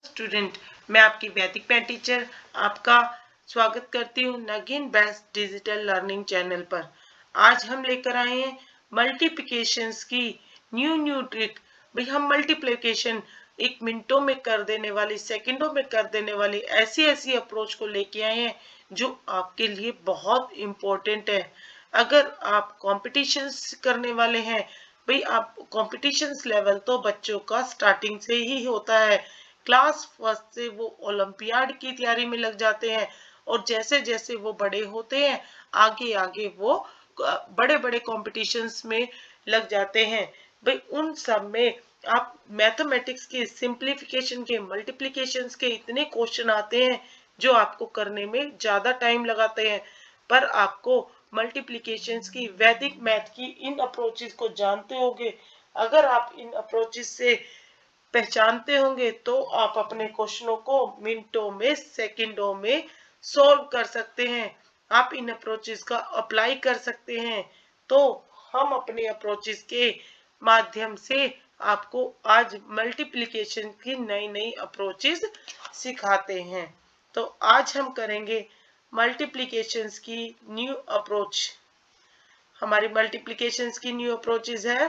Student, मैं आपकी वैदिक मैथ टीचर आपका स्वागत करती हूँ नगिन बेस्ट डिजिटल लर्निंग चैनल पर। आज हम लेकर आए हैं मल्टीप्लिकेशंस की न्यू ट्रिक। भाई हम मल्टीप्लिकेशन एक मिनटों में कर देने वाली, सेकंडों में कर देने वाली ऐसी अप्रोच को लेके आए हैं जो आपके लिए बहुत इम्पोर्टेंट है। अगर आप कॉम्पिटिशन्स करने वाले हैं, भाई आप कॉम्पिटिशन्स लेवल तो बच्चों का स्टार्टिंग से ही होता है। क्लास फर्स्ट से वो ओलंपियाड की तैयारी में लग जाते हैं और जैसे जैसे वो बड़े होते हैं आगे आगे वो बड़े बड़े कॉम्पिटिशन्स में लग जाते हैं। भाई उन सब में आप मैथमेटिक्स के सिंप्लीफिकेशन के, मल्टीप्लिकेशंस के इतने क्वेश्चन आते हैं जो आपको करने में ज्यादा टाइम लगाते हैं, पर आपको मल्टीप्लिकेशंस की, वैदिक मैथ की इन अप्रोचेस को जानते होंगे। अगर आप इन अप्रोचेस से पहचानते होंगे तो आप अपने क्वेश्चनों को मिनटों में, सेकंडों में सॉल्व कर सकते हैं। आप इन अप्रोचेस का अप्लाई कर सकते हैं। तो हम अपने अप्रोचेस के माध्यम से आपको आज मल्टीप्लिकेशन की नई नई अप्रोचेस सिखाते हैं। तो आज हम करेंगे मल्टीप्लिकेशंस की न्यू अप्रोच। हमारी मल्टीप्लिकेशंस की न्यू अप्रोचेस है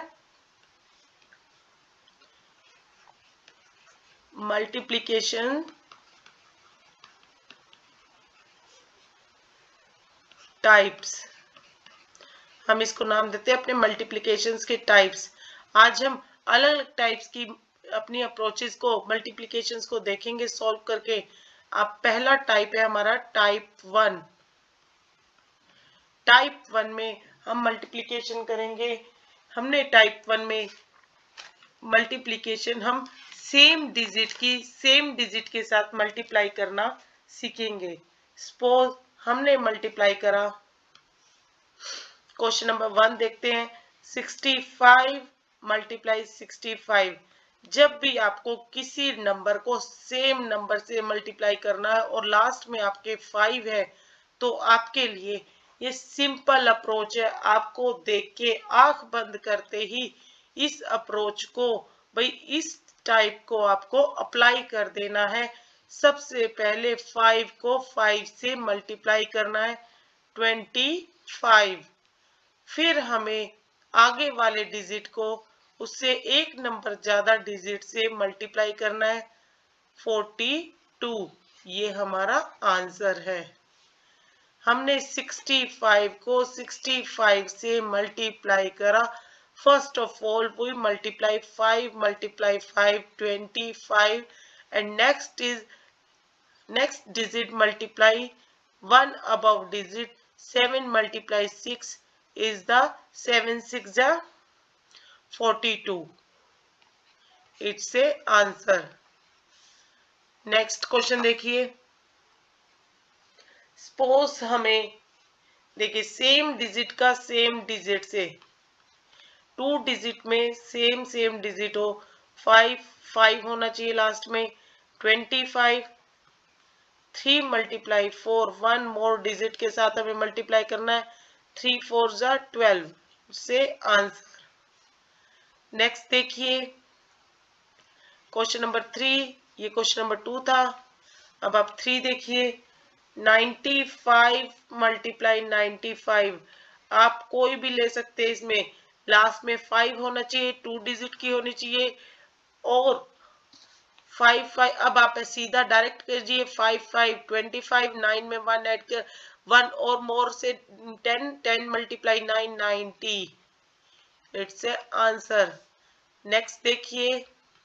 मल्टीप्लिकेशन टाइप्स। हम इसको नाम देते हैं अपने मल्टीप्लिकेशंस के टाइप्स। आज हम अलग अलग टाइप्स की अपनी अप्रोचेस को, मल्टीप्लिकेशंस को देखेंगे सॉल्व करके। अब पहला टाइप है हमारा टाइप 1। टाइप 1 में हम मल्टीप्लिकेशन करेंगे। हमने टाइप 1 में मल्टीप्लिकेशन हम सेम डिजिट के साथ मल्टीप्लाई करना सीखेंगे। सपोज हमने मल्टीप्लाई करा, क्वेश्चन नंबर 1 देखते हैं। 65 मल्टीप्लाई 65। जब भी आपको किसी नंबर को सेम नंबर से मल्टीप्लाई करना है और लास्ट में आपके 5 है, तो आपके लिए ये सिंपल अप्रोच है। आपको देख के आंख बंद करते ही इस अप्रोच को, भाई इस टाइप को आपको अप्लाई कर देना है। सबसे पहले 5 को 5 से मल्टीप्लाई करना है, 25। फिर हमें आगे वाले डिजिट को उससे एक नंबर ज्यादा डिजिट से मल्टीप्लाई करना है, 42। ये हमारा आंसर है। हमने 65 को 65 से मल्टीप्लाई करा। First of all we multiply 5 multiply 5 25 and next digit multiply 1 above digit 7 multiply 6 is the 7 6 are 42. It's a answer. Next question देखिए। सपोज हमें देखिए सेम डिजिट का सेम डिजिट से, 2 डिजिट में सेम डिजिट हो, 5 होना चाहिए लास्ट में, 25, 3 मल्टीप्लाई 4, 1 मोर डिजिट के साथ हमें मल्टीप्लाई करना है, 3 4 जा 12 से आंसर। नेक्स्ट देखिए क्वेश्चन नंबर 3, ये क्वेश्चन नंबर 2 था। अब आप 3 देखिए, 95 मल्टीप्लाई 95। आप कोई भी ले सकते हैं, इसमें लास्ट में 5 होना चाहिए, 2 डिजिट की होनी चाहिए और 5 अब आप सीधा डायरेक्ट कीजिए, 5 5 25, 9 में 1 ऐड कर, 1 और मोर से 10 multiply 9 90। It's a answer. Next देखिए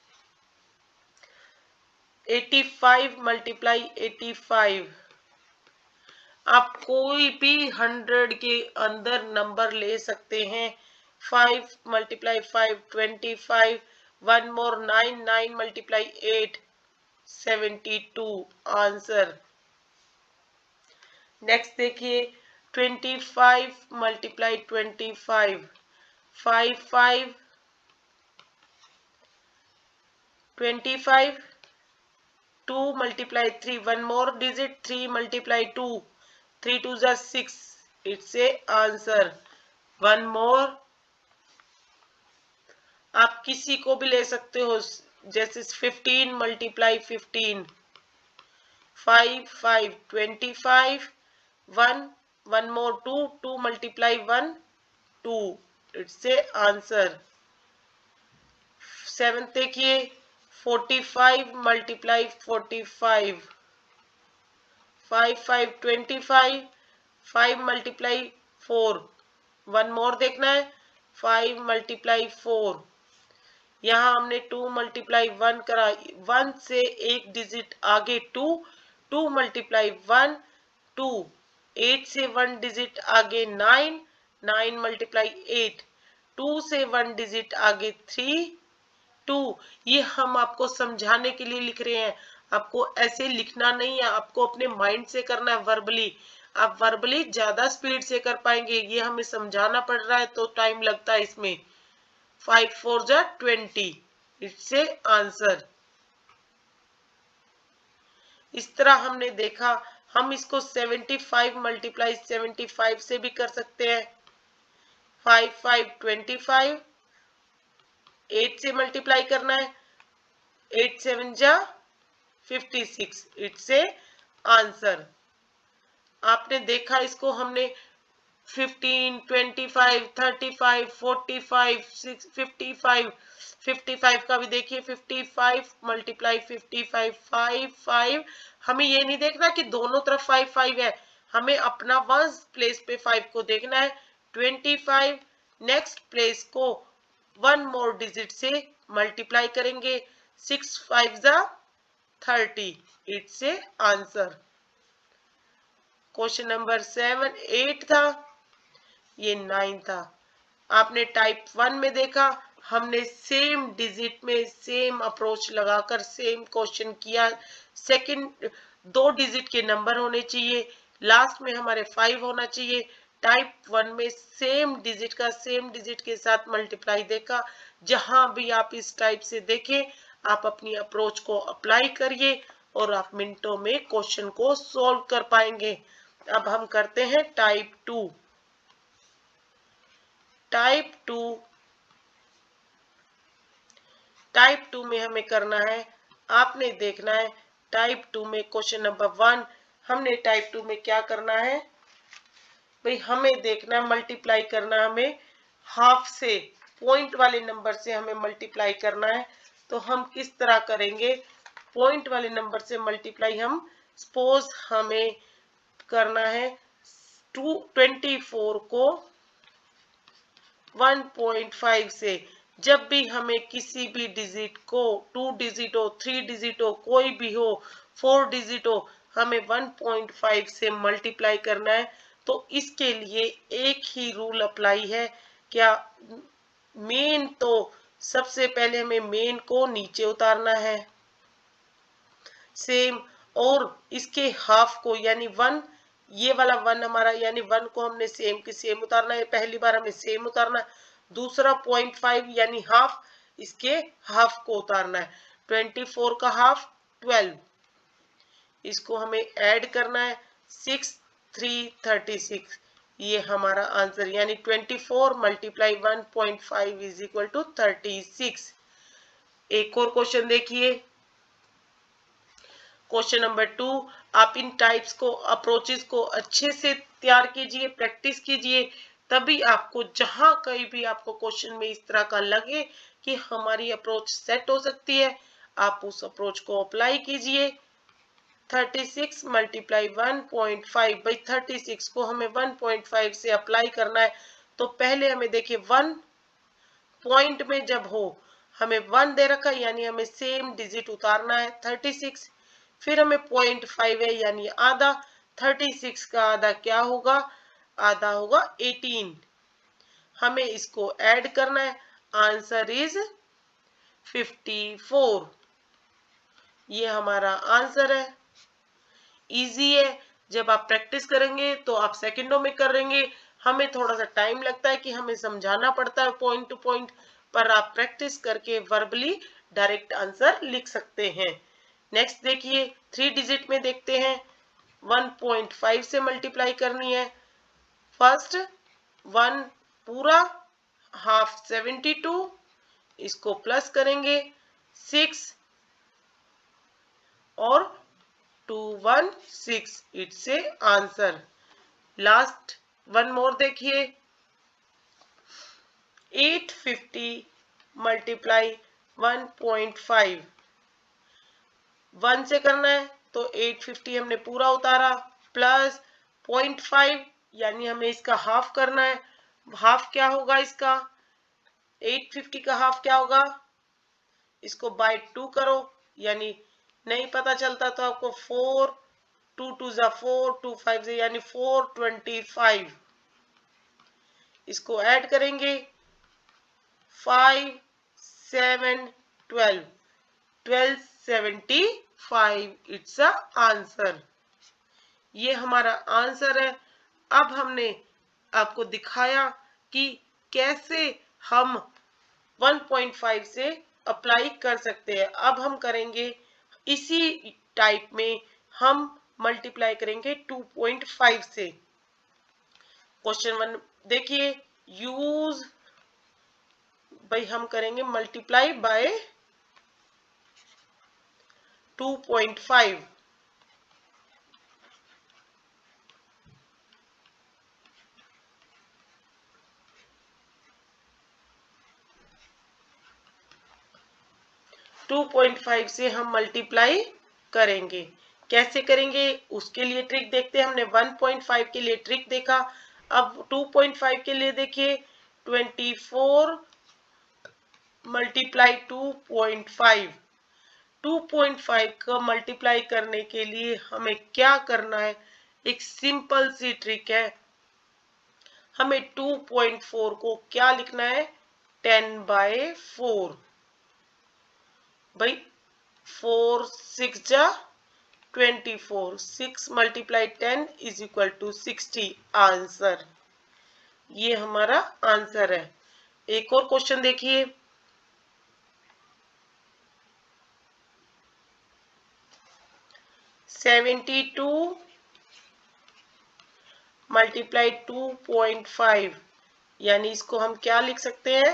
85 मल्टीप्लाई 85। आप कोई भी 100 के अंदर नंबर ले सकते हैं। 5 multiply 5 25, 1 more 9 9 multiply 8 72 answer. Next देखिए 25 multiply 25, 5 5 25, 2 multiply 3, 1 more digit, 3 multiply 2, 3 2 is 6. It's a answer. 1 more। आप किसी को भी ले सकते हो, जैसे 15 multiply 15, 5 5 25, 1 more 2 multiply 1 2, it's a answer. 7 देखिए 45 मल्टीप्लाई 45, 5 5 25, 5 मल्टीप्लाई 4, 1 मोर देखना है 5 मल्टीप्लाई 4, यहाँ हमने 2 मल्टीप्लाई 1 करा, 1 से एक डिजिट आगे 2, 2 मल्टीप्लाई 1 2, 8 से 1 डिजिट आगे 9, 9 मल्टीप्लाई 8, 2 से 1 डिजिट आगे 3 2। ये हम आपको समझाने के लिए लिख रहे हैं, आपको ऐसे लिखना नहीं है, आपको अपने माइंड से करना है वर्बली। आप वर्बली ज्यादा स्पीड से कर पाएंगे, ये हमें समझाना पड़ रहा है तो टाइम लगता है इसमें। 5 4 जा 20, इट्स ए आंसर। इस तरह हमने देखा, हम इसको 75 मल्टीप्लाई 75 से भी कर सकते हैं। 5 5 25, 8 से मल्टीप्लाई करना है, 8 7 जा 56, इट्स ए आंसर। आपने देखा इसको हमने 15 25 35 45 55, 55 का भी देखिए 55 मल्टीप्लाई 55 5 5। हमें ये नहीं देखना कि दोनों तरफ 5 5 है, हमें अपना वन प्लेस पे 5 को देखना है। 25 नेक्स्ट प्लेस को 1 मोर डिजिट से मल्टीप्लाई करेंगे, 6 5 जा 30, it's a answer. Question number 7 8 था, ये 9 था। आपने टाइप 1 में देखा, हमने सेम डिजिट में सेम अप्रोच लगाकर सेम क्वेश्चन किया। सेकंड 2 डिजिट के नंबर होने चाहिए, लास्ट में हमारे 5 होना चाहिए। टाइप 1 में सेम डिजिट का सेम डिजिट के साथ मल्टीप्लाई देखा। जहां भी आप इस टाइप से देखें, आप अपनी अप्रोच को अप्लाई करिए और आप मिनटों में क्वेश्चन को सॉल्व कर पाएंगे। अब हम करते हैं टाइप 2। टाइप 2 में हमें करना है, आपने देखना है टाइप 2 में क्वेश्चन नंबर 1। हमने टाइप 2 में क्या करना है भाई, हमें देखना है मल्टीप्लाई करना, हमें हाफ से पॉइंट वाले नंबर से हमें मल्टीप्लाई करना है। तो हम किस तरह करेंगे, पॉइंट वाले नंबर से मल्टीप्लाई हम सपोज हमें करना है 24 को 1.5 से। जब भी हमें किसी भी डिजिट को 2 डिजिट हो 3 डिजिट हो कोई भी हो 4 डिजिट हो, हमें 1.5 से मल्टीप्लाई करना है। तो इसके लिए एक ही रूल अप्लाई है, क्या मेन, तो सबसे पहले हमें मेन को नीचे उतारना है सेम, और इसके हाफ को यानी 1, ये वाला 1 हमारा यानी 1 को हमने सेम के सेम उतारना है, पहली बार हमें सेम उतारना। दूसरा 0.5 यानी हाफ, इसके हाफ को उतारना है। 24 का हाफ 12, इसको हमें ऐड करना है 6 3 36, ये हमारा आंसर यानी 24 मल्टीप्लाई 1.5 इज इक्वल टू 36। एक और क्वेश्चन देखिए, क्वेश्चन नंबर 2। आप इन टाइप्स को अप्रोचेस को अच्छे से तैयार कीजिए, प्रैक्टिस कीजिए, तभी आपको जहां कहीं भी आपको क्वेश्चन में इस तरह का लगे कि हमारी अप्रोच सेट हो सकती है, आप उस अप्रोच को अप्लाई कीजिए। 36 मल्टीप्लाई 1.5, भाई 36 को हमें 1.5 से अप्लाई करना है। तो पहले हमें देखिए 1 पॉइंट में जब हो, हमें 1 दे रखा यानी हमें सेम डिजिट उतारना है 36, फिर हमें 0.5 है यानी आधा, 36 का आधा क्या होगा, आधा होगा 18, हमें इसको ऐड करना है, आंसर इज 54, ये हमारा आंसर है। इजी है, जब आप प्रैक्टिस करेंगे तो आप सेकंडों में करेंगे। हमें थोड़ा सा टाइम लगता है कि हमें समझाना पड़ता है पॉइंट टू पॉइंट, पर आप प्रैक्टिस करके वर्बली डायरेक्ट आंसर लिख सकते हैं। नेक्स्ट देखिए 3 डिजिट में देखते हैं, 1.5 से मल्टीप्लाई करनी है। फर्स्ट 1 पूरा, हाफ 72, इसको प्लस करेंगे, 6 और 216 it's a answer. Last one more देखिए, 850 मल्टीप्लाई 1.5, 1 से करना है तो 850 हमने पूरा उतारा प्लस 0.5 यानी हमें इसका हाफ करना है। हाफ क्या होगा इसका, 850 का हाफ क्या होगा, इसको बाय 2 करो, यानी नहीं पता चलता तो आपको 4, 2 2 जा 4, 2 5 से यानी 425, इसको ऐड करेंगे 5 7 12, 1275 इट्स अ आंसर। ये हमारा आंसर है। अब हमने आपको दिखाया कि कैसे हम 1.5 से अप्लाई कर सकते हैं। अब हम करेंगे इसी टाइप में, हम मल्टीप्लाई करेंगे 2.5 से। क्वेश्चन 1 देखिए, यूज भाई हम करेंगे मल्टीप्लाई बाय 2.5। टू 2.5 से हम मल्टीप्लाई करेंगे। कैसे करेंगे उसके लिए ट्रिक देखते हैं। हमने 1.5 के लिए ट्रिक देखा, अब 2.5 के लिए देखिए 24 मल्टीप्लाई 2.5। 2.5 का मल्टीप्लाई करने के लिए हमें क्या करना है, एक सिंपल सी ट्रिक है। हमें 2.4 को क्या लिखना है, 10/4। भाई 4 6 जा 24, 6 multiply 10 is equal to 60 answer. ये हमारा आंसर है। एक और क्वेश्चन देखिए, 72 मल्टीप्लाई 2.5 यानी इसको हम क्या लिख सकते हैं,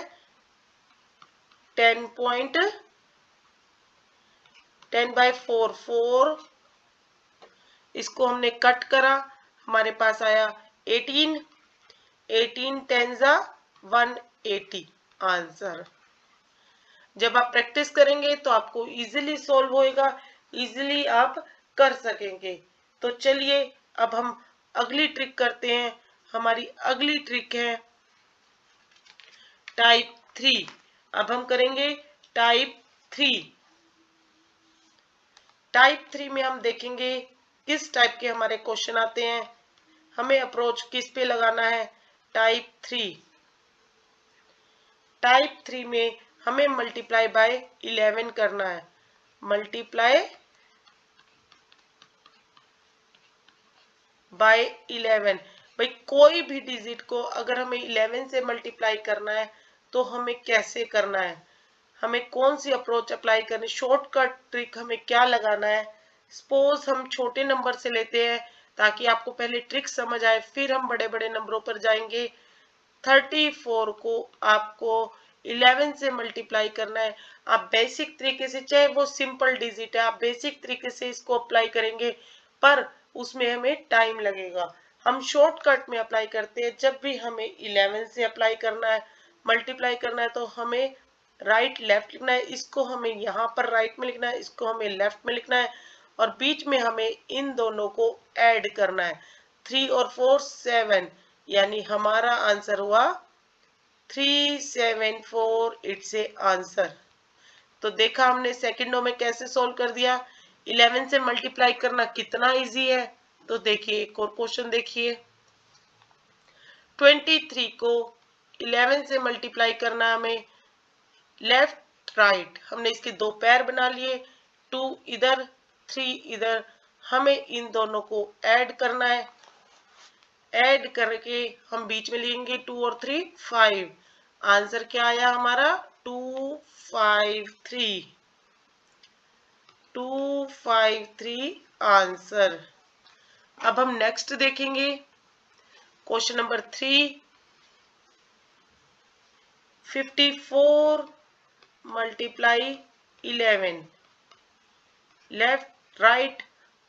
10/4, 4 इसको हमने कट करा, हमारे पास आया 18, 18 10 180 आंसर। जब आप प्रैक्टिस करेंगे तो आपको इजीली सॉल्व होएगा, इजीली आप कर सकेंगे। तो चलिए अब हम अगली ट्रिक करते हैं। हमारी अगली ट्रिक है टाइप 3। अब हम करेंगे टाइप 3। टाइप 3 में हम देखेंगे किस टाइप के हमारे क्वेश्चन आते हैं, हमें अप्रोच किस पे लगाना है। टाइप 3, टाइप 3 में हमें मल्टीप्लाई बाय 11 करना है। मल्टीप्लाई बाय 11, भाई कोई भी डिजिट को अगर हमें 11 से मल्टीप्लाई करना है तो हमें कैसे करना है, हमें कौन सी अप्रोच अप्लाई करनी, शॉर्टकट ट्रिक हमें क्या लगाना है। सपोज हम छोटे नंबर से लेते हैं ताकि आपको पहले ट्रिक समझ आए, फिर हम बड़े बड़े नंबरों पर जाएंगे। 34 को आपको 11 से मल्टीप्लाई करना है। आप बेसिक तरीके से, चाहे वो सिंपल डिजिट है, आप बेसिक तरीके से इसको अप्लाई करेंगे, पर उसमें हमें टाइम लगेगा। हम शॉर्टकट में अप्लाई करते हैं। जब भी हमें 11 से अप्लाई करना है, मल्टीप्लाई करना है, तो हमें राइट लेफ्ट लिखना है। इसको हमें यहाँ पर राइट में लिखना है, इसको हमें लेफ्ट में लिखना है, और बीच में हमें इन दोनों को ऐड करना है। 3 और 4 7, यानी हमारा आंसर हुआ 374 इट्स ए आंसर। तो देखा हमने सेकंडों में कैसे सॉल्व कर दिया। 11 से मल्टीप्लाई करना कितना इजी है। तो देखिए एक और क्वेश्चन देखिए, 23 को 11 से मल्टीप्लाई करना, हमें लेफ्ट राइट हमने इसके दो पैर बना लिए, 2 इधर 3 इधर, हमें इन दोनों को ऐड करना है। ऐड करके हम बीच में लिखेंगे 2 और 3 5। आंसर क्या आया हमारा, 253, 253 आंसर। अब हम नेक्स्ट देखेंगे question number 3, 54 multiply 11, left right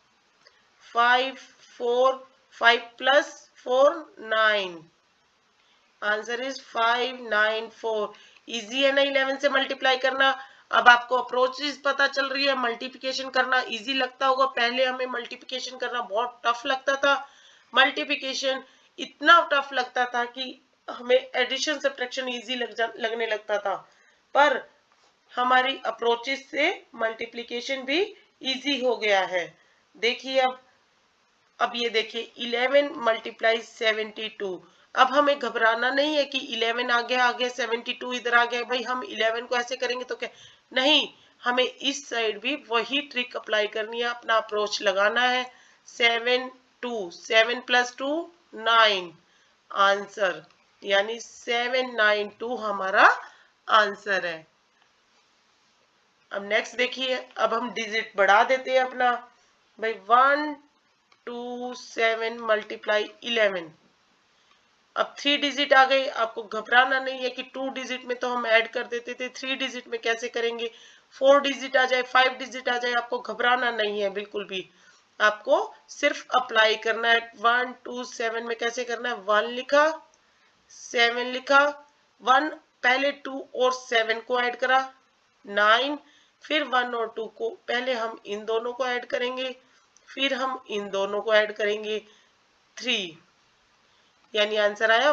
5 4, 5 plus 4 9, answer is 594। Easy है ना 11 से मल्टीप्लाई करना। अब आपको अप्रोचेस पता चल रही है, मल्टीप्लिकेशन करना इजी लगता होगा। पहले हमें मल्टीप्लिकेशन करना बहुत टफ लगता था, मल्टीप्लिकेशन इतना टफ लगता था कि हमें एडिशन सब्ट्रैक्शन इजी लगने लगता था, पर हमारी अप्रोचेस से मल्टीप्लिकेशन भी इजी हो गया है। देखिए अब ये देखिए 11 मल्टीप्लाई 72। अब हमें घबराना नहीं है कि 11 आ गया 72 इधर आ गया, भाई हम 11 को ऐसे करेंगे तो क्या, नहीं, हमें इस साइड भी वही ट्रिक अप्लाई करनी है, अपना अप्रोच लगाना है। 7 2, 7 प्लस 2 9, आंसर यानी 792 हमारा आंसर है। अब नेक्स्ट देखिए, अब हम डिजिट बढ़ा देते हैं अपना, भाई 1 2 7 मल्टीप्लाई 11। अब 3 डिजिट आ गई, आपको घबराना नहीं है कि 2 डिजिट में तो हम ऐड कर देते थे, 3 डिजिट में कैसे करेंगे, 4 डिजिट आ जाए 5 डिजिट आ जाए, आपको घबराना नहीं है बिल्कुल भी। आपको सिर्फ अप्लाई करना है। 1 2 7 में कैसे करना है, 1 लिखा 7 लिखा, 1 पहले 2 और 7 को ऐड करा 9, फिर 1 और 2 को पहले हम इन दोनों को ऐड करेंगे, फिर हम इन दोनों को ऐड करेंगे 3, यानी आंसर आया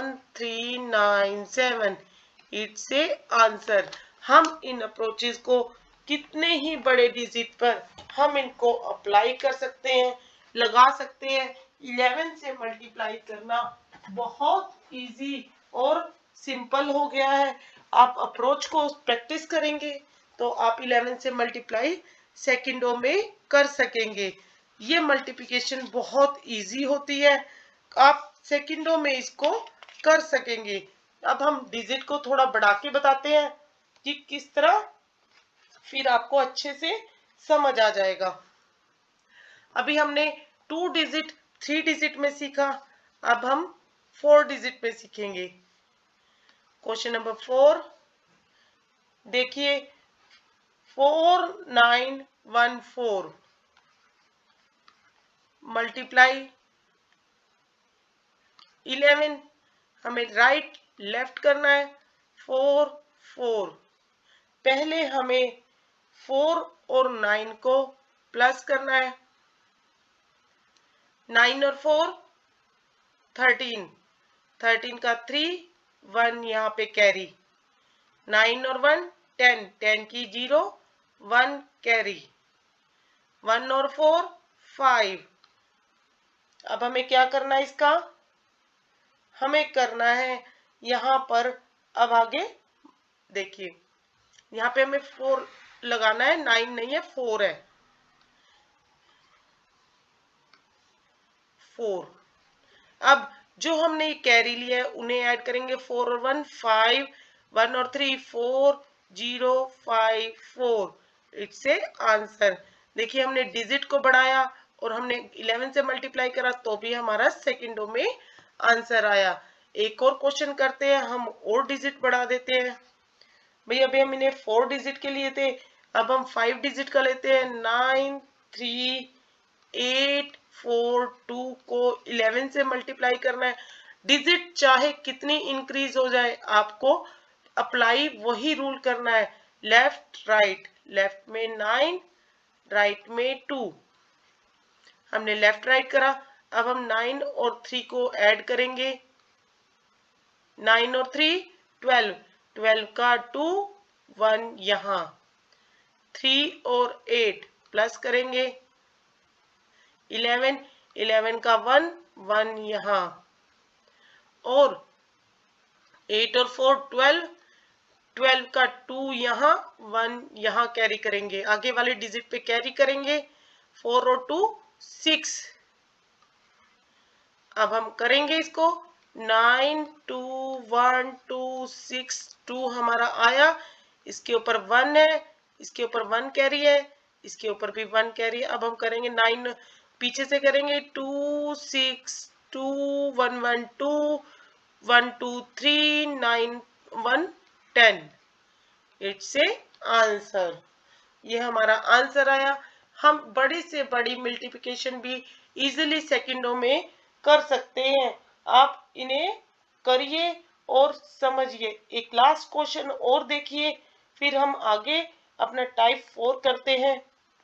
1397। It's a answer. हम इन अप्रोचेस को कितने ही बड़े डिजिट पर हम इनको अप्लाई कर सकते हैं, लगा सकते हैं। 11 से मल्टीप्लाई करना बहुत इजी और सिंपल हो गया है। आप अप्रोच को प्रैक्टिस करेंगे तो आप 11 से मल्टीप्लाई सेकंडों में कर सकेंगे। ये मल्टीप्लिकेशन बहुत इजी होती है, आप सेकंडों में इसको कर सकेंगे। अब हम डिजिट को थोड़ा बढ़ा के बताते हैं कि किस तरह, फिर आपको अच्छे से समझ आ जाएगा। अभी हमने 2 डिजिट 3 डिजिट में सीखा, अब हम 4 डिजिट में सीखेंगे। क्वेश्चन नंबर 4 देखिए, 4914 मल्टीप्लाई 11, हमें राइट लेफ्ट करना है। 4 4, पहले हमें 4 और 9 को प्लस करना है। 9 और 4 13, 13 का 3, 1 यहाँ पे कैरी, 9 और 1 10, 10 की 0, 1 कैरी, 1 और 4 5। अब हमें क्या करना है, इसका हमें करना है यहाँ पर। अब आगे देखिए, यहाँ पे हमें 4 लगाना है, 9 नहीं है 4 है, 4। अब जो हमने कैरी लिया है उन्हें ऐड करेंगे, 4 और 1 5, 1 और 3 4 0 5 4। It's a answer. देखिए हमने डिजिट को बढ़ाया और हमने 11 से मल्टीप्लाई करा तो भी हमारा सेकंडों में आंसर आया। एक और क्वेश्चन करते हैं, हम और डिजिट बढ़ा देते हैं। भाई अभी हम इन्हें 4 डिजिट के लिए थे, अब हम 5 डिजिट का लेते हैं। 9 3 8 4 2 को 11 से मल्टीप्लाई करना है। डिजिट चाहे कितनी इंक्रीज हो जाए, आपको अप्लाई वही रूल करना है, लेफ्ट राइट। लेफ्ट में 9, राइट में 2। हमने लेफ्ट राइट करा, अब हम 9 और 3 को ऐड करेंगे। 9 और 3 12, 12 का 2 1 यहाँ, 3 और 8 प्लस करेंगे। 11, 11 का 1 1 यहाँ, और 8 और 4 12, 12 का 2 यहाँ 1 यहाँ कैरी करेंगे, आगे वाले डिजिट पे कैरी करेंगे। 4 और 2 6। अब हम करेंगे इसको, 9 2 1 2 6 2 हमारा आया, इसके ऊपर 1 है, इसके ऊपर 1 कैरी है, इसके ऊपर भी 1 कैरी है। अब हम करेंगे 9 पीछे से करेंगे, 2 6 2 1 1 2 1 2 3 9 1 10। It's a answer. ये हमारा आंसर आया। हम बड़ी से बड़ी मल्टीप्लिकेशन भी इजीली सेकंडों में कर सकते हैं। आप इन्हें करिए और समझिए। एक लास्ट क्वेश्चन और देखिए, फिर हम आगे अपना टाइप 4 करते हैं।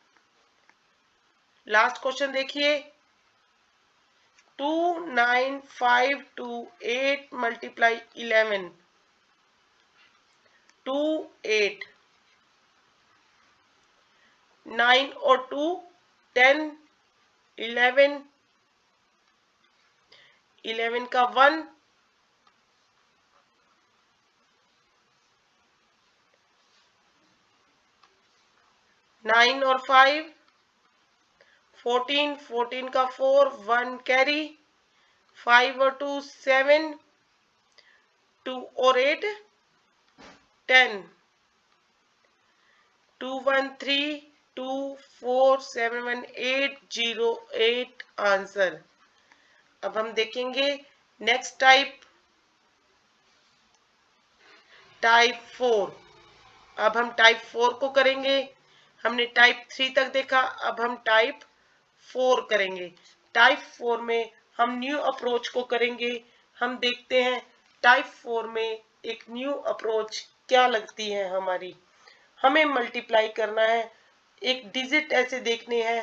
लास्ट क्वेश्चन देखिए, 29528 मल्टीप्लाई 11, 2 8 9 और 2 10, 11 11 का 1, 9 और 5 14, 14 का 4, 1 कैरी, 5 और 2 7, 2 और 8 10, 2 1 3 2 4 7 1 8 0 8 आंसर। अब हम देखेंगे नेक्स्ट टाइप 4। अब हम टाइप 4 को करेंगे। हमने टाइप 3 तक देखा, अब हम टाइप 4 करेंगे। टाइप 4 में हम न्यू अप्रोच को करेंगे। हम देखते हैं टाइप 4 में एक न्यू अप्रोच क्या लगती है हमारी। हमें मल्टीप्लाई करना है, एक डिजिट ऐसे देखने हैं,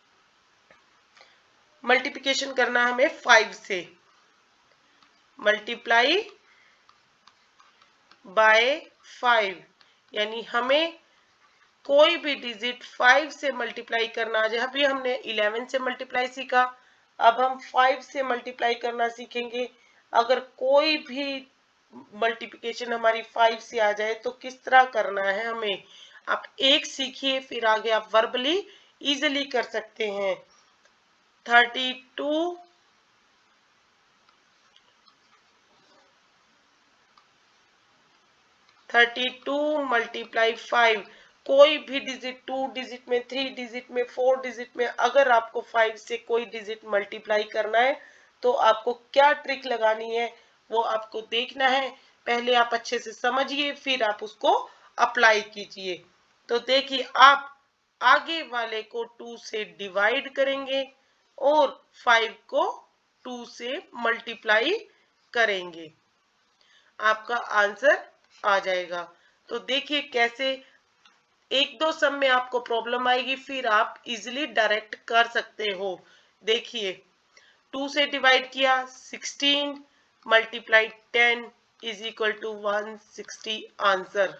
मल्टीप्लिकेशन करना हमें 5 से, मल्टीप्लाई बाय 5, यानी हमें कोई भी डिजिट 5 से मल्टीप्लाई करना। जब भी हमने 11 से मल्टीप्लाई सीखा, अब हम 5 से मल्टीप्लाई करना सीखेंगे। अगर कोई भी मल्टीप्लिकेशन हमारी 5 से आ जाए तो किस तरह करना है हमें, आप एक सीखिए, फिर आगे आप वर्बली इजीली कर सकते हैं। 32 मल्टीप्लाई 5, कोई भी डिजिट 2 डिजिट में, 3 डिजिट में, 4 डिजिट में, अगर आपको 5 से कोई डिजिट मल्टीप्लाई करना है तो आपको क्या ट्रिक लगानी है वो आपको देखना है। पहले आप अच्छे से समझिए, फिर आप उसको अप्लाई कीजिए। तो देखिए, आप आगे वाले को 2 से डिवाइड करेंगे और 5 को 2 से मल्टीप्लाई करेंगे, आपका आंसर आ जाएगा। तो देखिए कैसे एक दो सम में आपको प्रॉब्लम आएगी, फिर आप इजीली डायरेक्ट कर सकते हो। देखिए 2 से डिवाइड किया 16 multiply 10 is equal to 160 answer.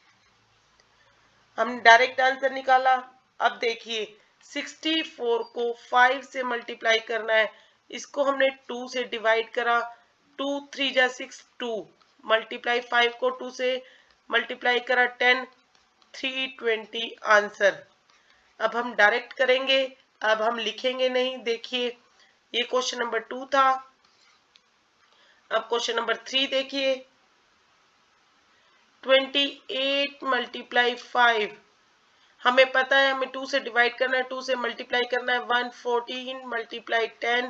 हम डायरेक्ट आंसर निकाला। अब देखिए 64 को 5 से मल्टीप्लाई करना है, इसको हमने 2 से डिवाइड करा, 2 3 जा 6 2 मल्टीप्लाई 5 को 2 से मल्टीप्लाई करा 10 320 आंसर। अब हम डायरेक्ट करेंगे, अब हम लिखेंगे नहीं। देखिए ये क्वेश्चन नंबर 2 था। अब क्वेश्चन नंबर 3 देखिए, 28 मल्टीप्लाई 5, हमें पता है हमें 2 से डिवाइड करना है, 2 से मल्टीप्लाई करना है, 114 मल्टीप्लाई 10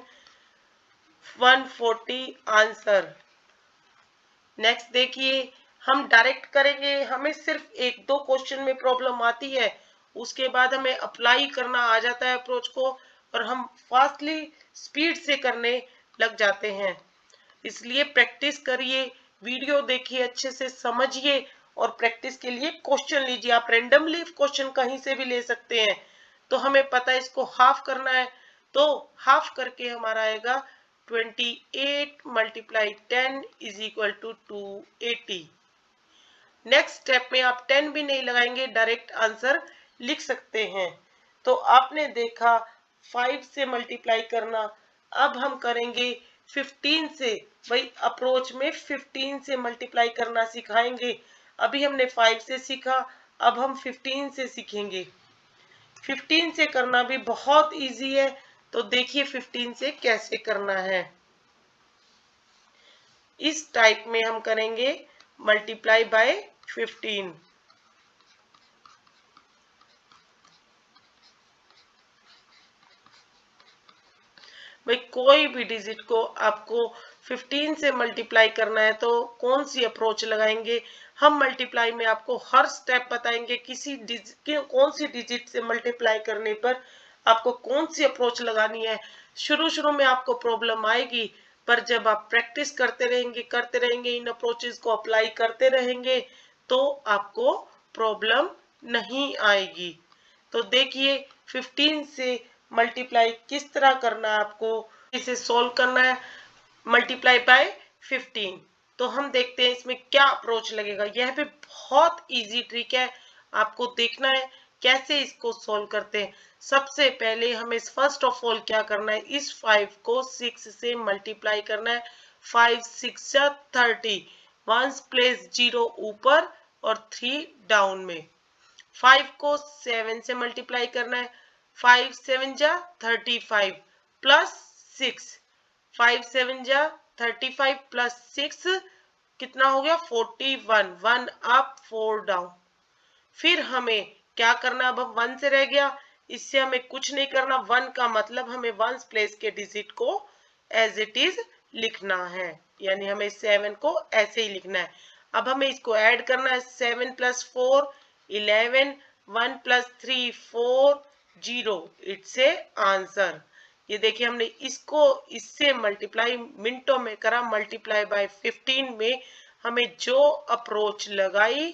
140 आंसर। नेक्स्ट देखिए, हम डायरेक्ट करेंगे, हमें सिर्फ एक दो क्वेश्चन में प्रॉब्लम आती है, उसके बाद हमें अप्लाई करना आ जाता है अप्रोच को, और हम फास्टली स्पीड से करने लग जाते हैं। इसलिए प्रैक्टिस करिए, वीडियो देखिए, अच्छे से समझिए और प्रैक्टिस के लिए क्वेश्चन लीजिए। आप रेंडमली क्वेश्चन कहीं से भी ले सकते हैं। तो हमें पता है इसको हाफ करना है, तो हाफ करके हमारा आएगा 28 multiply 10 is equal to 280। Next step में आप 10 भी नहीं लगाएंगे, डायरेक्ट आंसर लिख सकते हैं। तो आपने देखा 5 से मल्टीप्लाई करना। अब हम करेंगे 15 से, वही अप्रोच में 15 से मल्टीप्लाई करना सिखाएंगे। अभी हमने 5 से सीखा, अब हम 15 से सीखेंगे। 15 से करना भी बहुत इजी है, तो देखिए 15 से कैसे करना है। इस टाइप में हम करेंगे मल्टीप्लाई बाय 15। भाई कोई भी डिजिट को आपको 15 से मल्टीप्लाई करना है तो कौन सी अप्रोच लगाएंगे। हम मल्टीप्लाई में आपको हर स्टेप बताएंगे, कौन सी डिजिट से मल्टीप्लाई करने पर आपको कौन सी अप्रोच लगानी है। शुरू में आपको प्रॉब्लम आएगी, पर जब आप प्रैक्टिस करते रहेंगे इन अप्रोचेस को अप्लाई करते रहेंगे तो आपको प्रॉब्लम नहीं आएगी। तो देखिए 15 से मल्टीप्लाई किस तरह करना है, आपको इसे सॉल्व करना है मल्टीप्लाई बाय 15। तो हम देखते हैं इसमें क्या अप्रोच लगेगा। यह भी बहुत इजी ट्रिक है, आपको देखना है कैसे इसको सॉल्व करते हैं। सबसे पहले हमें फर्स्ट ऑफ ऑल क्या करना है, इस 5 को 6 से मल्टीप्लाई करना है। 5 6 जा 30, 1 प्लेस 0 ऊपर और 3 डाउन में। 5 को 7 से मल्टीप्लाई करना है। 5 7 जा 35 प्लस 6, 5 7 जा 35 प्लस 6 कितना हो गया 41, 1 अप 4 डाउन। फिर हमें क्या करना, अब 1 से रह गया, इससे हमें कुछ नहीं करना। 1 का मतलब हमें 1 प्लेस के डिजिट को एज इट इज लिखना है, यानी हमें 7 को ऐसे ही लिखना है। अब हमें इसको ऐड करना है। 7 plus 4 11, 1 plus 3 4 0, it's a answer. ये देखिए हमने इसको इससे मल्टीप्लाई मिनटों में करा। मल्टीप्लाई बाय 15 में हमें जो अप्रोच लगाई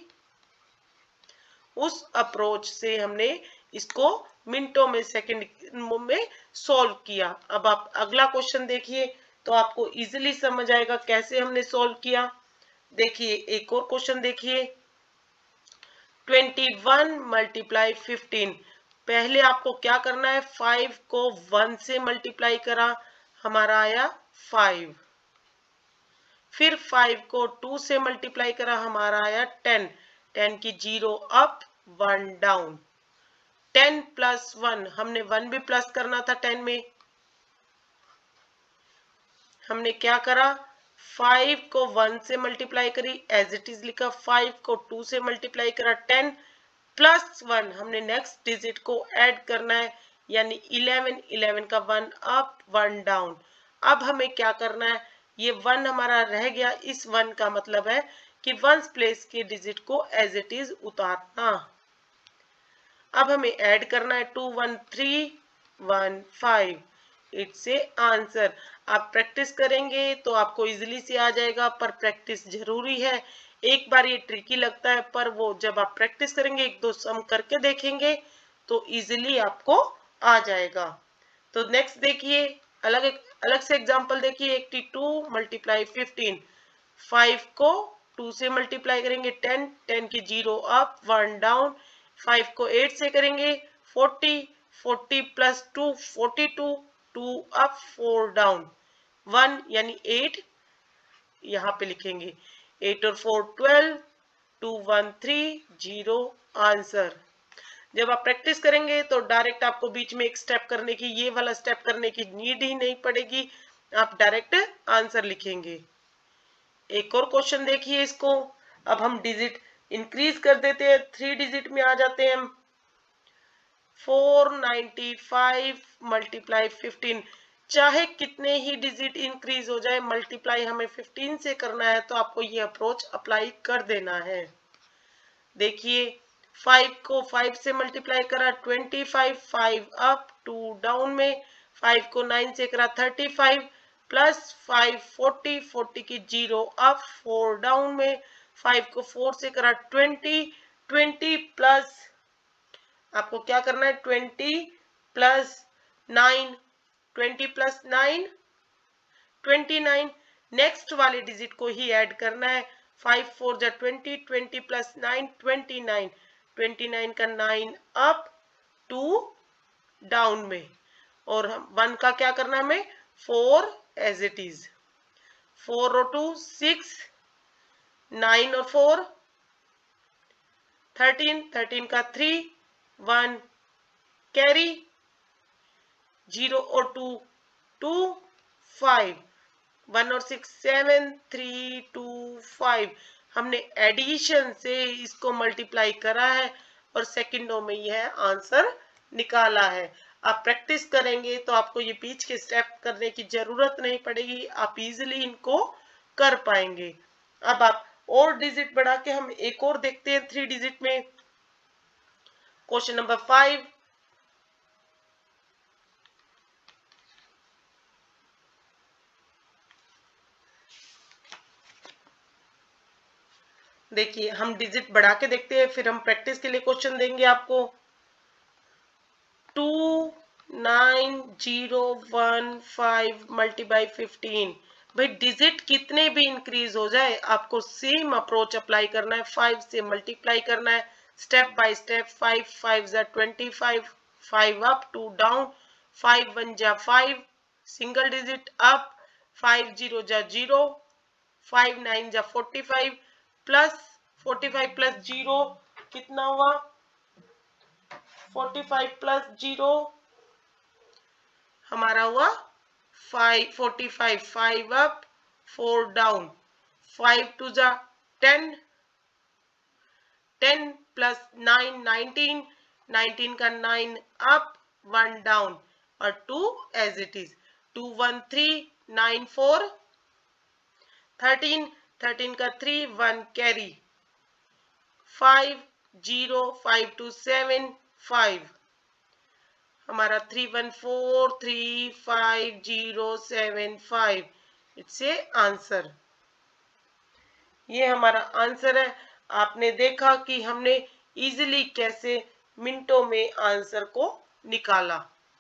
उस अप्रोच से हमने इसको मिनटों में सेकंड में सॉल्व किया। अब आप अगला क्वेश्चन देखिए तो आपको इजीली समझ आएगा कैसे हमने सॉल्व किया। देखिए एक और क्वेश्चन देखिए, 21 मल्टीप्लाई 15। पहले आपको क्या करना है, 5 को 1 से मल्टीप्लाई करा, हमारा आया 5। फिर 5 को 2 से मल्टीप्लाई करा, हमारा आया 10। 10 की 0 अप 1 डाउन। 10 प्लस 1, हमने 1 भी प्लस करना था 10 में। हमने क्या करा, 5 को 1 से मल्टीप्लाई करी, एज इट इज लिखा। 5 को 2 से मल्टीप्लाई करा, 10 प्लस 1, हमने नेक्स्ट डिजिट को ऐड करना है, यानी 11। 11 का 1 अप 1 डाउन। अब हमें क्या करना है, ये 1 हमारा रह गया, इस 1 का मतलब है कि 1 प्लेस के डिजिट को एज इट इज उतारना। अब हमें ऐड करना है 2 1 3 1 5, इट्स ए आंसर। आप प्रैक्टिस करेंगे तो आपको इजीली से आ जाएगा, पर प्रैक्टिस जरूरी है। एक बार ये ट्रिकी लगता है, पर वो जब आप प्रैक्टिस करेंगे, एक दो सम करके देखेंगे तो इजीली आपको आ जाएगा। तो नेक्स्ट देखिए, अलग से एग्जांपल देखिए। 82 मल्टीप्लाई 15। 5 को 2 से मल्टीप्लाई करेंगे, 10। 10 की 0 अप 1 डाउन। 5 को 8 से करेंगे, 40। 40 प्लस 2 42, 2 अप 4 डाउन। 1 यानी 8 यहाँ पे लिखेंगे। 8 और 4 12, 2 1 3 0 आंसर। जब आप प्रैक्टिस करेंगे तो डायरेक्ट आपको बीच में एक स्टेप करने की, ये वाला स्टेप करने की नीड ही नहीं पड़ेगी, आप डायरेक्ट आंसर लिखेंगे। एक और क्वेश्चन देखिए इसको। अब हम डिजिट इंक्रीज कर देते हैं, 3 डिजिट में आ जाते हैं हम। 495 मल्टीप्लाई 15। चाहे कितने ही डिजिट इंक्रीज हो जाए, मल्टीप्लाई हमें 15 से करना है तो आपको ये अप्रोच अप्लाई कर देना है। देखिए 5 को 5 से मल्टीप्लाई करा, 25। 5 अप 2 डाउन में। 5 को 9 से करा, 35 प्लस 5 40। 40 की 0 अप 4 डाउन में। 5 को 4 से करा, 20। 20 प्लस आपको क्या करना है, 20 प्लस 9। 20 प्लस 9 29। नेक्स्ट वाले डिजिट को ही ऐड करना है। 5 4 जा 20, 20 प्लस 9 29। 29 का 9 अप 2 डाउन में। और 1 का क्या करना है हमें, 4 एज इट इज। 4 और 2 6, 9 और 4 13। 13 का 3 1 कैरी, 0 और 2 2 5। 1 और 6 7 3 2 5। हमने एडिशन से इसको मल्टीप्लाई करा है और सेकंडों में यह आंसर निकाला है। आप प्रैक्टिस करेंगे तो आपको ये बीच के स्टेप करने की जरूरत नहीं पड़ेगी, आप इजीली इनको कर पाएंगे। अब आप और डिजिट बढ़ा के हम एक और देखते हैं 3 डिजिट में। क्वेश्चन नंबर 5, देखिए हम डिजिट बढ़ा के देखते हैं, फिर हम प्रैक्टिस के लिए क्वेश्चन देंगे आपको। 29015 मल्टीप्लाई 15। भाई डिजिट कितने भी इंक्रीज हो जाए आपको सेम अप्रोच अप्लाई करना है, 5 से मल्टीप्लाई करना है स्टेप बाय स्टेप। 5 5 जा 25, 5 अप 2 डाउन, 5 1 जा 5 सिंगल डिजिट अप, 5 0 जा 0, 5 9 जा 45 प्लस 45 प्लस 0 कितना हुआ, 45 प्लस 0 हमारा हुआ 5 45, 5 अप 4 डाउन, 5 2 जा 10, 10 प्लस 9 19, 19 का 9 अप 1 डाउन और 2 एज इट इज, 2 1 3 9 4 13, 13 का 3 1 कैरी, 5 0 5 2 7 5 हमारा 3 1 4 3 5 0 7 5 इट्स ए आंसर। ये हमारा आंसर है। आपने देखा कि हमने इजीली कैसे मिनटों में आंसर को निकाला।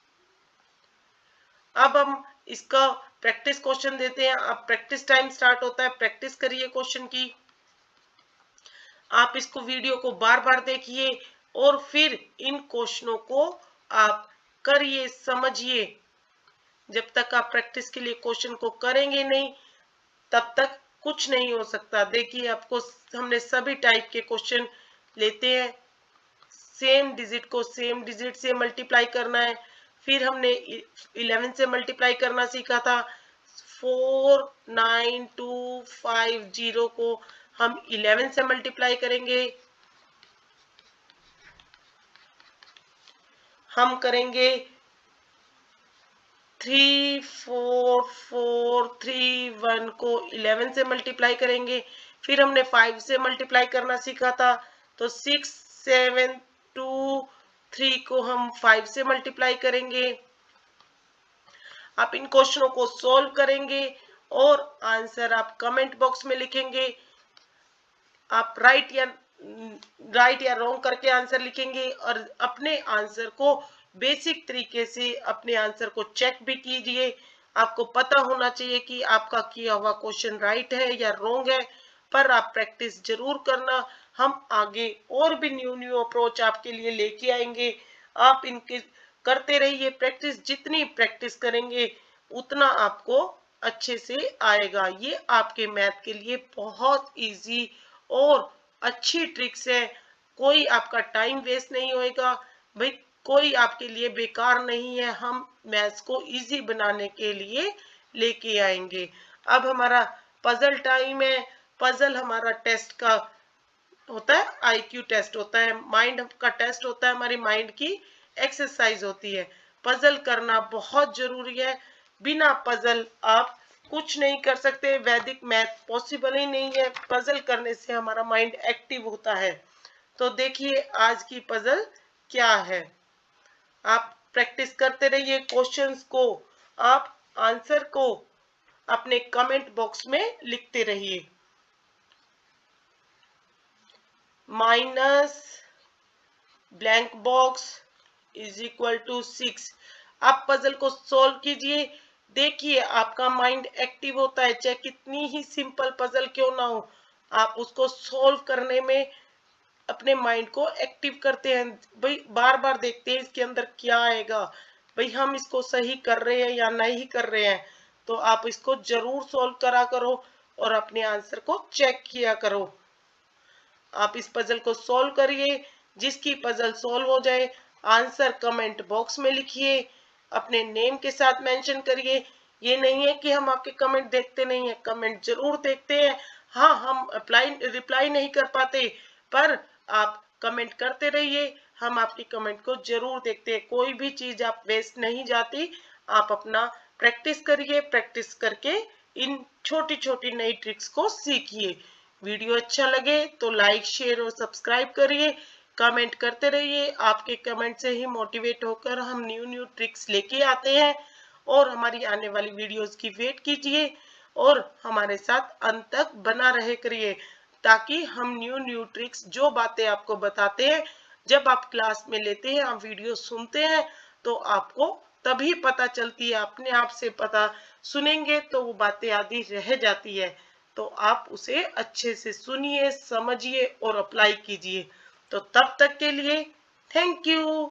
अब हम इसका प्रैक्टिस क्वेश्चन देते हैं। अब प्रैक्टिस टाइम स्टार्ट होता है, प्रैक्टिस करिए क्वेश्चन की। आप इसको वीडियो को बार बार देखिए और फिर इन क्वेश्चनों को आप करिए, समझिए। जब तक आप प्रैक्टिस के लिए क्वेश्चन को करेंगे नहीं तब तक कुछ नहीं हो सकता। देखिए आपको हमने सभी टाइप के क्वेश्चन लेते हैं, सेम डिजिट को सेम डिजिट से मल्टीप्लाई करना है। फिर हमने 11 से मल्टीप्लाई करना सीखा था। 49250 को हम 11 से मल्टीप्लाई करेंगे। हम करेंगे 34431 को 11 से मल्टीप्लाई करेंगे। फिर हमने 5 से मल्टीप्लाई करना सीखा था, तो 6723 को हम 5 से मल्टीप्लाई करेंगे। आप इन क्वेश्चनों को सॉल्व करेंगे और आंसर आप कमेंट बॉक्स में लिखेंगे। आप राइट या रॉन्ग करके आंसर लिखेंगे और अपने आंसर को बेसिक तरीके से अपने आंसर को चेक भी कीजिए। आपको पता होना चाहिए कि आपका किया हुआ क्वेश्चन राइट है या रॉन्ग है, पर आप प्रैक्टिस जरूर करना। हम आगे और भी न्यू अप्रोच आपके लिए लेके आएंगे। आप इनके करते रहिए प्रैक्टिस, जितनी प्रैक्टिस करेंगे उतना आपको अच्छे से आएगा। ये आपके मैथ के लिए बहुत इजी और अच्छी ट्रिक्स है। कोई आपका टाइम वेस्ट नहीं होएगा भाई, कोई आपके लिए बेकार नहीं है। हम मैथ्स को इजी बनाने के लिए लेके आएंगे। अब हमारा पजल टाइम है। पजल हमारा टेस्ट का होता है, आईक्यू टेस्ट होता है, माइंड का टेस्ट होता है, हमारी माइंड की एक्सरसाइज होती है। पजल करना बहुत जरूरी है। बिना पजल आप कुछ नहीं कर सकते। वैदिक मैथ पॉसिबल ही नहीं है। पजल करने से हमारा माइंड एक्टिव होता है। तो देखिए आज की पजल क्या है। आप प्रैक्टिस करते रहिए क्वेश्चंस को, आप आंसर को अपने कमेंट बॉक्स में लिखते रहिए। Minus blank box is equal to 6। आप पजल को सॉल्व कीजिए। देखिए आपका माइंड एक्टिव होता है, चाहे कितनी ही सिंपल पजल क्यों ना हो, आप उसको सॉल्व करने में अपने माइंड को एक्टिव करते हैं। भाई बार बार देखते हैं इसके अंदर क्या आएगा, भाई हम इसको सही कर रहे हैं या नहीं कर रहे हैं। तो आप इसको जरूर सॉल्व करा करो और अपने आंसर को चेक किया करो। आप इस पजल को सॉल्व करिए। जिसकी पजल सॉल्व हो जाए आंसर कमेंट बॉक्स में लिखिए, अपने नेम के साथ मेंशन करिए। ये नहीं है कि हम आपके कमेंट देखते नहीं है, कमेंट जरूर देखते हैं। हाँ हम रिप्लाई नहीं कर पाते, पर आप कमेंट करते रहिए, हम आपकी कमेंट को जरूर देखते हैं। कोई भी चीज आप वेस्ट नहीं जाती। आप अपना प्रैक्टिस करिए, प्रैक्टिस करके इन छोटी छोटी नई ट्रिक्स को सीखिए। वीडियो अच्छा लगे तो लाइक, शेयर और सब्सक्राइब करिए। कमेंट करते रहिए। आपके कमेंट से ही मोटिवेट होकर हम न्यू न्यू ट्रिक्स लेके आते हैं। और हमारी आने वाली वीडियोस की वेट कीजिए और हमारे साथ अंत तक बना रहे करिए, ताकि हम न्यू न्यू ट्रिक्स, जो बातें आपको बताते हैं, जब आप क्लास में लेते हैं, आप वीडियो सुनते हैं, तो आपको तभी पता चलती है। अपने आप से पता सुनेंगे तो वो बातें आधी रह जाती है। तो आप उसे अच्छे से सुनिए, समझिए और अप्लाई कीजिए। तो तब तक के लिए थैंक यू।